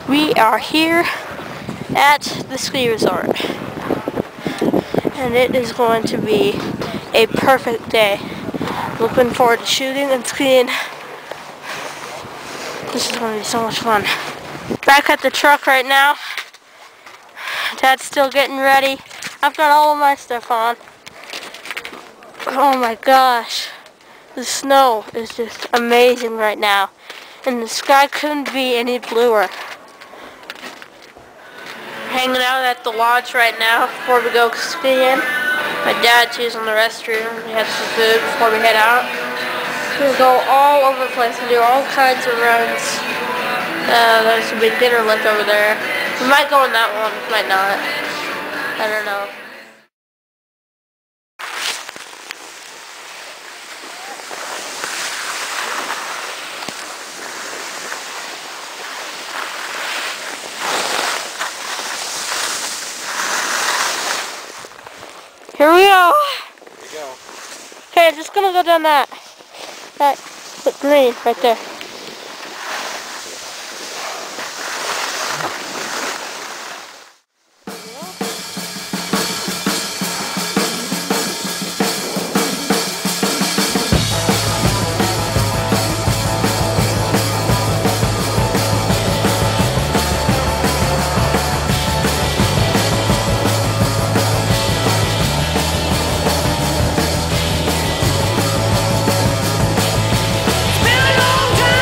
We are here at the ski resort, and it is going to be a perfect day. Looking forward to shooting and skiing. This is going to be so much fun. Back at the truck right now. Dad's still getting ready. I've got all of my stuff on. Oh my gosh. The snow is just amazing right now. And the sky couldn't be any bluer. Hanging out at the lodge right now before we go skiing. My dad's using the restroom. We had some food before we head out. We'll go all over the place and do all kinds of runs. There's a big dinner left over there. We might go on that one, might not. I don't know. Here we go. Here we go. Okay, I'm just gonna go down that green right there. Been a long time.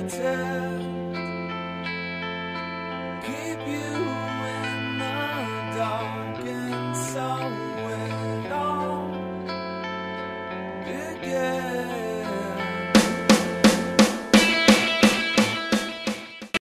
winter.